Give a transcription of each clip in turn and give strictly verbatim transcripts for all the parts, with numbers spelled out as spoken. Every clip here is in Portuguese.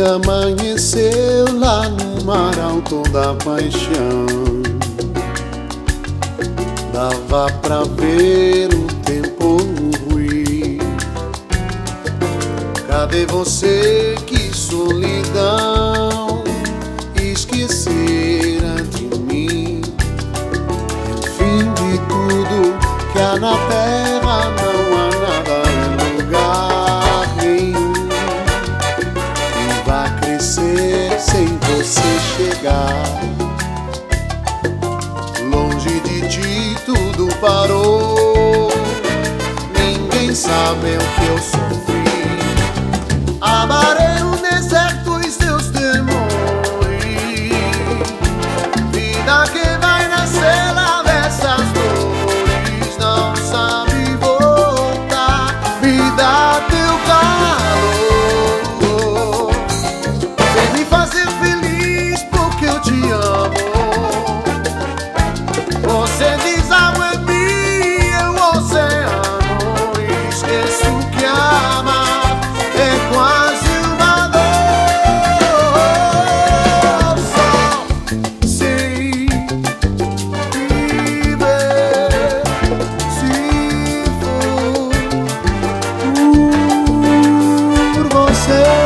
amanheceu lá no mar alto da paixão. Dava pra ver o tempo ruir. Cadê você, que solidão esquecera de mim? Enfim de tudo que há na terra, não há nada em lugar nenhum que vá crescer sem você chegar. Longe de ti tudo parou, ninguém sabe o que eu sofri. Amarei o deserto e seus temores, vida que vai nascer lá dessas dores, não sabe voltar. Me dá teu calor, vem me fazer feliz porque eu te amo. Você diz água em mim, eu oceano, esqueço que amar é quase uma dor. Só sei viver se for por você.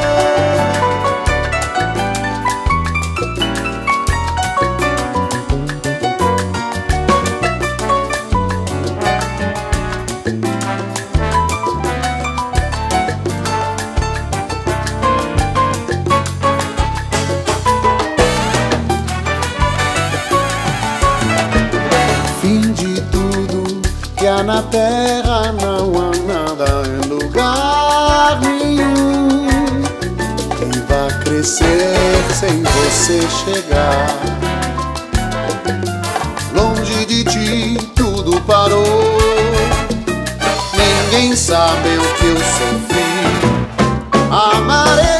Fim de tudo que há na terra, não há nada em lugar nenhum que vá crescer sem você chegar. Longe de ti tudo parou, ninguém sabe o que eu sofri. Amarei